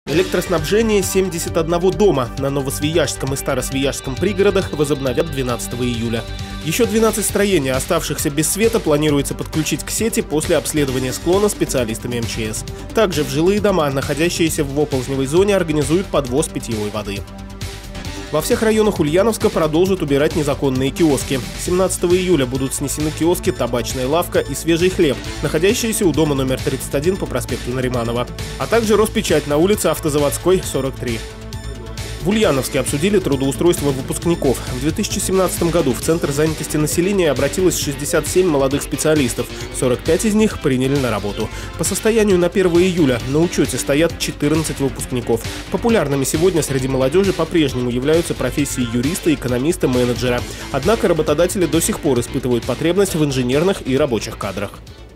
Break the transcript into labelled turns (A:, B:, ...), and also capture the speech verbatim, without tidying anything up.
A: Электроснабжение семидесяти одного дома на Новосвияжском и Старосвияжском пригородах возобновят двенадцатого июля. Еще двенадцать строений, оставшихся без света, планируется подключить к сети после обследования склона специалистами эм че эс. Также в жилые дома, находящиеся в оползневой зоне, организуют подвоз питьевой воды. Во всех районах Ульяновска продолжат убирать незаконные киоски. семнадцатого июля будут снесены киоски «Табачная лавка» и «Свежий хлеб», находящиеся у дома номер тридцать один по проспекту Нариманова, а также Роспечать на улице Автозаводской, сорок три. В Ульяновске обсудили трудоустройство выпускников. В две тысячи семнадцатом году в Центр занятости населения обратилось шестьдесят семь молодых специалистов. сорок пять из них приняли на работу. По состоянию на первое июля на учете стоят четырнадцать выпускников. Популярными сегодня среди молодежи по-прежнему являются профессии юриста, экономиста, менеджера. Однако работодатели до сих пор испытывают потребность в инженерных и рабочих кадрах.